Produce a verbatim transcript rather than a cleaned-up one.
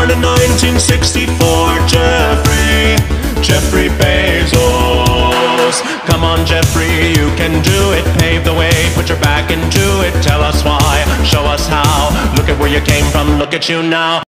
born in nineteen sixty-four. Jeffrey, Jeffrey Bezos. Come on, Jeffrey, you can do it. Pave the way, put your back into it. Tell us why, show us how. Look at where you came from, look at you now.